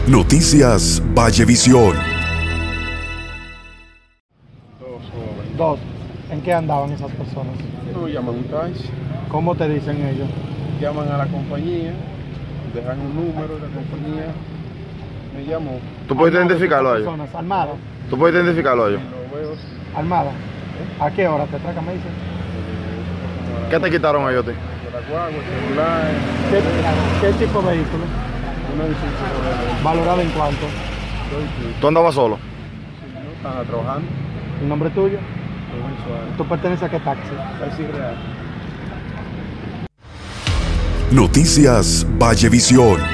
Noticias Vallevisión. Dos. ¿En qué andaban esas personas? No, llaman un taxi, ¿Cómo te dicen ellos? llaman a la compañía, dejan un número de la compañía, me llamó, ¿Tú puedes identificarlo a ellos? Personas armadas. ¿Tú puedes identificarlo a ellos? lo veo, Armadas. ¿A qué hora te atracan, me dicen? como ¿Qué te quitaron ellos a ti? de la guagua, el celular, ¿Qué tipo de vehículo? una licencia de ¿Valorado en cuánto? ¿Tú andabas solo? no estaba trabajando, ¿El nombre tuyo? Rubén Suárez, ¿Tú perteneces a qué taxi? taxi real. Noticias Vallevisión.